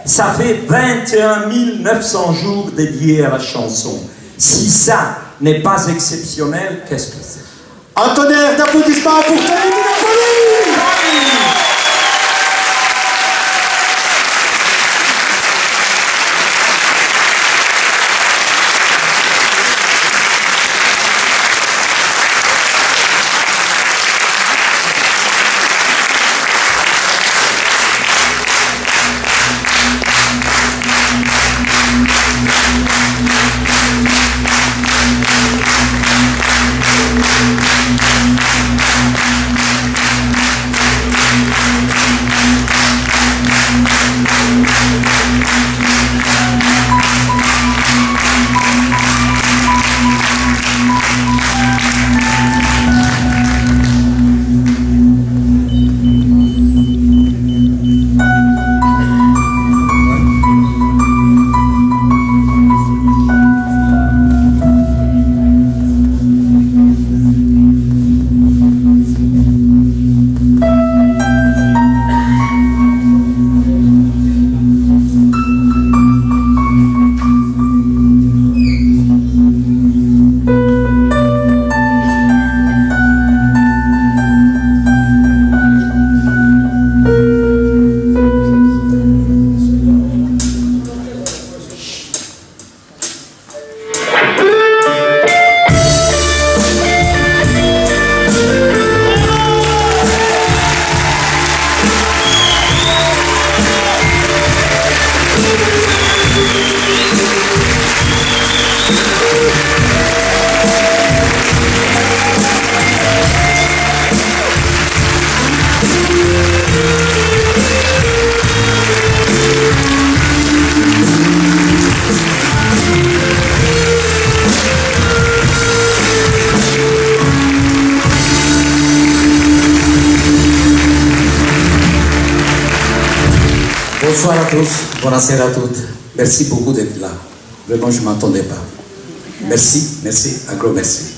Ça fait 21 900 jours dédiés à la chanson. Si ça n'est pas exceptionnel, qu'est-ce que c'est? Un tonnerre d'applaudissements pour Tony Di Napoli! Bonsoir à tous, buonasera à toutes. Merci beaucoup d'être là. Vraiment, je ne m'attendais pas. Merci, merci, un gros merci.